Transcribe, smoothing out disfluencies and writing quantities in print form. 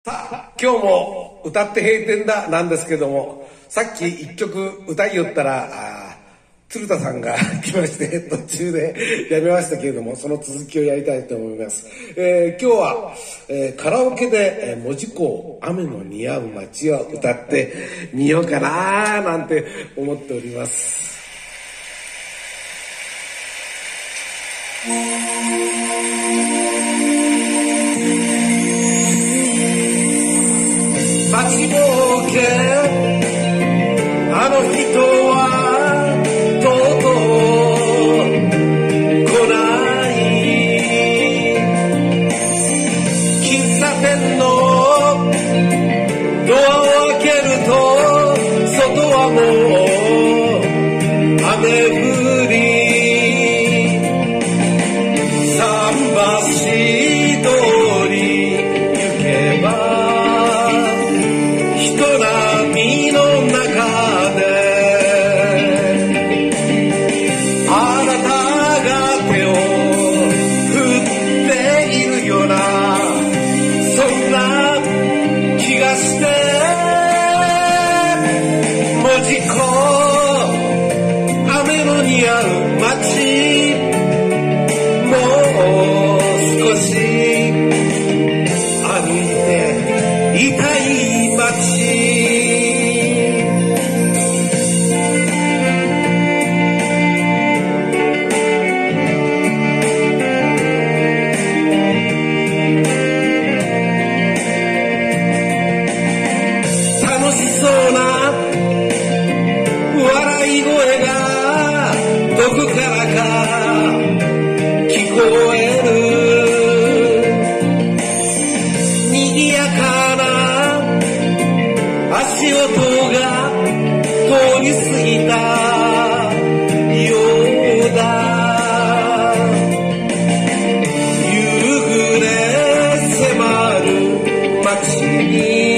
さあ、今日も歌って閉店だなんですけども、さっき一曲歌いよったら、鶴田さんが来まして、途中でやめましたけれども、その続きをやりたいと思います。今日は、カラオケで、門司港雨の似合う街を歌ってみようかななんて思っております。待ちぼうけあの人はとうとう来ない喫茶店のドアを開けると外はもう雨降り桟橋通り行けば波の中であなたが手を振っているようなそんな気がして門司港雨の似合う街もう少し歩いていたい街そうな笑い声がどこからか聞こえる賑やかな足音が通り過ぎたようだ夕暮れ迫る街に